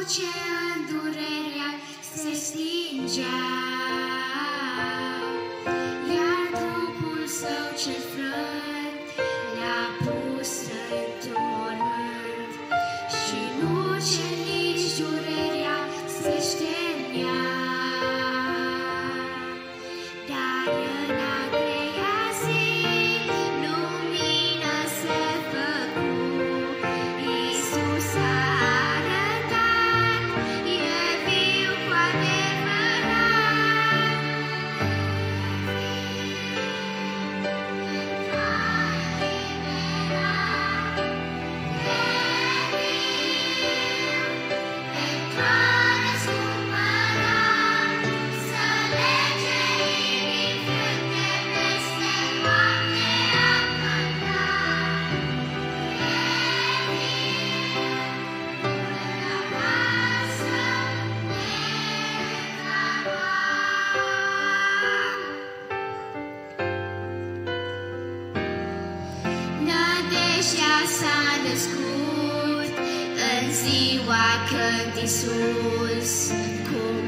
ce îndurerea se stingea, iar trupul său cel frănt le-a pus în mormânt, și nu ce nici durerea se șternea. Dar în a treia zi lumină se făcu, Iisus a arătat, e viu cu adevărat. Nădejdea s-a născut în ziua când Iisus cu